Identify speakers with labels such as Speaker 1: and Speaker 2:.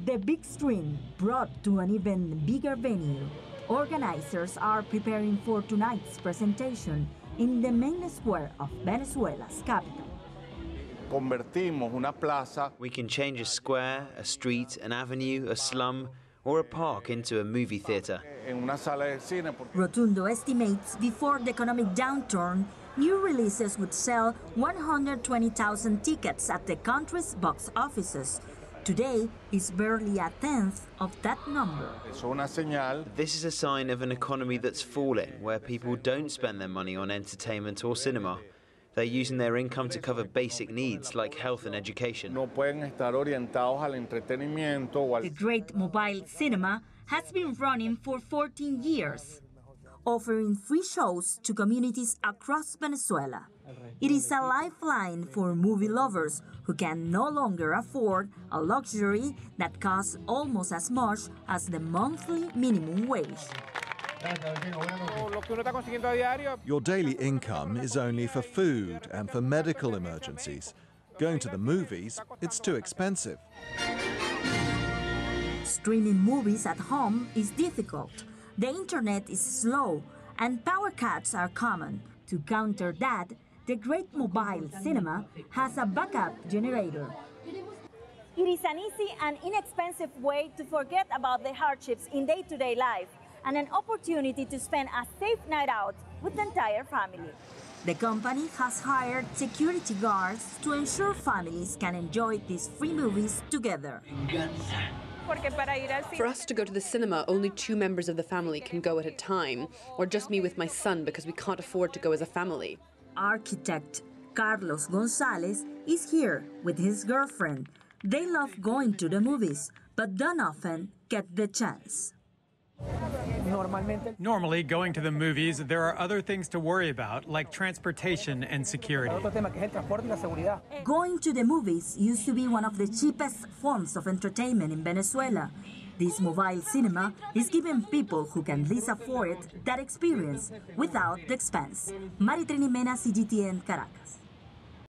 Speaker 1: The big screen brought to an even bigger venue. Organizers are preparing for tonight's presentation in the main square of Venezuela's capital.
Speaker 2: We can change a square, a street, an avenue, a slum, or a park into a movie theater.
Speaker 1: Rotundo estimates before the economic downturn, new releases would sell 120,000 tickets at the country's box offices. Today is barely a tenth of that number.
Speaker 2: This is a sign of an economy that's falling, where people don't spend their money on entertainment or cinema. They're using their income to cover basic needs like health and education.
Speaker 1: The Great Mobile Cinema has been running for 14 years, offering free shows to communities across Venezuela. It is a lifeline for movie lovers who can no longer afford a luxury that costs almost as much as the monthly minimum wage.
Speaker 3: Your daily income is only for food and for medical emergencies. Going to the movies, it's too expensive.
Speaker 1: Streaming movies at home is difficult. The internet is slow and power cuts are common. To counter that, the Great Mobile Cinema has a backup generator. It is an easy and inexpensive way to forget about the hardships in day-to-day life and an opportunity to spend a safe night out with the entire family. The company has hired security guards to ensure families can enjoy these free movies together.
Speaker 4: For us to go to the cinema, only 2 members of the family can go at a time, or just me with my son because we can't afford to go as a family.
Speaker 1: Architect Carlos Gonzalez is here with his girlfriend. They love going to the movies, but don't often get the chance.
Speaker 5: Normally, going to the movies, there are other things to worry about, like transportation and security.
Speaker 1: Going to the movies used to be one of the cheapest forms of entertainment in Venezuela. This mobile cinema is giving people who can least afford it that experience without the expense. Maritrini Mena, CGTN, Caracas.